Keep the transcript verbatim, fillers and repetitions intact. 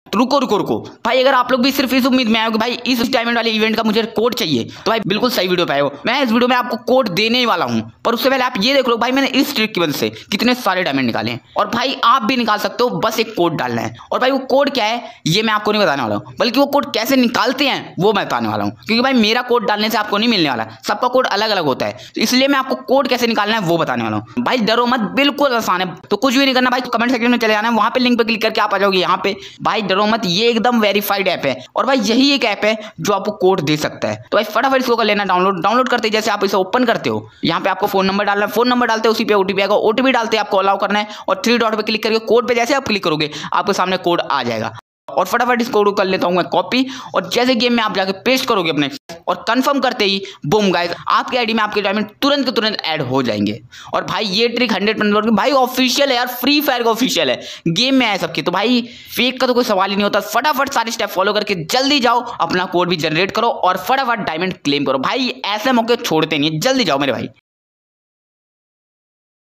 रुको रुको रुको भाई, अगर आप लोग भी सिर्फ इस उम्मीद में आए हो कि भाई इस डायमंड वाले इवेंट का मुझे कोड चाहिए, तो भाई बिल्कुल सही वीडियो पे आए हो। मैं इस वीडियो में आपको कोड देने ही वाला हूं, पर उससे पहले आप ये देख लो भाई मैंने इस ट्रिक की वजह से कितने सारे डायमंड निकाले हैं। और भाई आप भी निकाल सकते हो, बस एक कोड डालना है। और भाई वो कोड क्या है ये मैं आपको नहीं बताने वाला हूँ, बल्कि वो कोड कैसे निकालते हैं वो मैं बताने वाला हूँ। क्योंकि भाई मेरा कोड डालने से आपको नहीं मिलने वाला, सबका कोड अलग अलग होता है, इसलिए मैं आपको कोड कैसे निकालना है वो बताने वाला हूँ। भाई डरो मत, बिल्कुल आसान है। तो कुछ भी नहीं करना भाई, कमेंट सेक्शन में चले जाना है, वहां पे लिंक पे क्लिक करके आप आ जाओगे यहाँ पे। भाई डरो मत, ये एकदम वेरीफाइड ऐप है और भाई यही एक ऐप है जो आपको कोड दे सकता है। तो भाई फटाफट इसको कर लेना डाउनलोड। डाउनलोड करते ही जैसे आप इसे ओपन करते हो, यहाँ पे आपको फोन नंबर डालना है, फोन नंबर डालते हो उसी पे ओटीपी आएगा, ओटीपी डालते आपको अलाउ करना है और थ्री डॉट पे क्लिक करके कोड पे जैसे आप क्लिक करोगे आपके सामने कोड आ जाएगा। और फटाफट इस कोड को कर लेता हूं मैं कॉपी, और जैसे गेम में आप जाके पेस्ट करोगे अपने और कंफर्म करते ही बूम गाइस, आपके आईडी में आपके डायमंड तुरंत के तुरंत ऐड हो जाएंगे। और भाई ये ट्रिक हंड्रेड परसेंट भाई ऑफिशियल है यार, फ्री फायर का ऑफिशियल है, गेम में है सबकी, तो भाई फेक का तो कोई सवाल ही नहीं होता। फटाफट सारे स्टेप फॉलो करके जल्दी जाओ, अपना कोड भी जनरेट करो और फटाफट डायमंड क्लेम करो। भाई ऐसे मौके छोड़ते नहीं, जल्दी जाओ मेरे भाई।